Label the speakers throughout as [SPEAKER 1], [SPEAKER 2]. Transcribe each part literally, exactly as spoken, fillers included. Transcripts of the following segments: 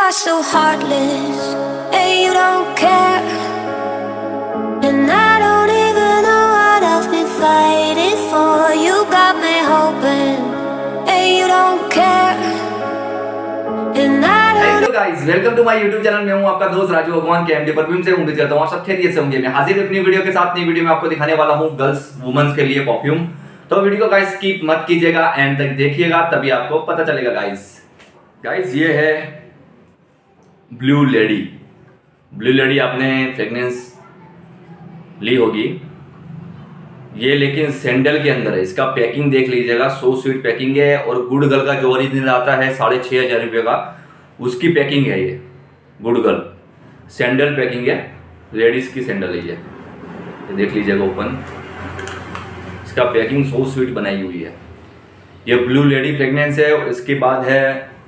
[SPEAKER 1] are so heartless, and you don't care. And I don't even know what I've been fighting for. You got me hoping, and you don't care. And I don't.
[SPEAKER 2] Hello guys, welcome to my YouTube channel. मैं हूं आपका दोस्त राजू भगवान के MD perfume से। उम्मीद करता हूं आप सब खैरियत से होंगे। मैं हाजिर अपनी वीडियो के साथ। नई वीडियो में आपको दिखाने वाला हूं गर्ल्स वुमेन्स के लिए परफ्यूम। तो वीडियो को गाइस स्किप मत कीजिएगा, एंड तक देखिएगा, तभी आपको पता चलेगा गाइस। गाइस ये है ब्लू लेडी। ब्लू लेडी आपने फ्रेग्रेंस ली होगी, ये लेकिन सैंडल के अंदर है। इसका पैकिंग देख लीजिएगा, सो स्वीट पैकिंग है। और गुड गर्ल का जो ओरिजिनल आता है साढ़े छः हजार रुपये का, उसकी पैकिंग है ये। गुड गर्ल सैंडल पैकिंग है, लेडीज की सैंडल है ये। ये देख लीजिएगा ओपन, इसका पैकिंग सो स्वीट बनाई हुई है। ये ब्लू लेडी फ्रेग्रेंस है। इसके बाद है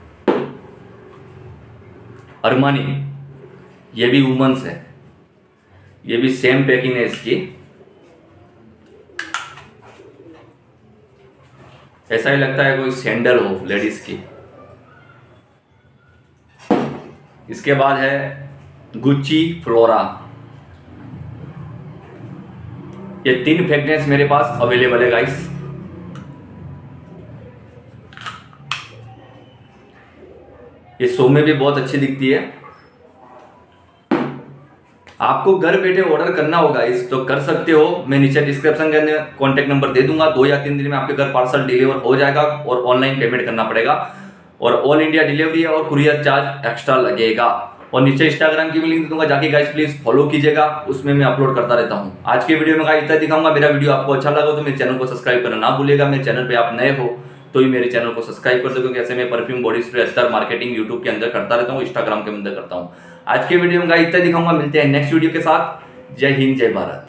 [SPEAKER 2] अरमानी, ये भी वुमेन्स है, ये भी सेम पैकिंग है इसकी। ऐसा ही लगता है कोई सैंडल हो लेडीज की। इसके बाद है गुच्ची फ्लोरा। ये तीन फ्रेग्रेंस मेरे पास अवेलेबल है गाइस। ये शो में भी बहुत अच्छी दिखती है। आपको घर बैठे ऑर्डर करना होगा इस तो कर सकते हो। मैं नीचे डिस्क्रिप्शन के अंदर कॉन्टैक्ट नंबर दे दूंगा। दो या तीन दिन में आपके घर पार्सल डिलीवर हो जाएगा और ऑनलाइन पेमेंट करना पड़ेगा। और ऑल इंडिया डिलीवरी है और कुरियर चार्ज एक्स्ट्रा लगेगा। और नीचे इंस्टाग्राम की भी लिंक दे दूंगा, जाके गाइस प्लीज फॉलो कीजिएगा, उसमें मैं अपलोड करता रहता हूँ। आज के वीडियो में गाइस इतना दिखाऊंगा। मेरा वीडियो आपको अच्छा लगा तो मेरे चैनल को सब्सक्राइब करना ना भूलिएगा। मेरे चैनल पे आप नए हो तो ही मेरे चैनल को सब्सक्राइब कर दो, क्योंकि ऐसे मैं परफ्यूम, बॉडी स्प्रे, अत्तर मार्केटिंग यूट्यूब के अंदर करता रहता हूँ, इंस्टाग्राम के अंदर करता हूँ। आज के वीडियो में गाइस इतना दिखाऊंगा। मिलते हैं नेक्स्ट वीडियो के साथ। जय हिंद, जय भारत।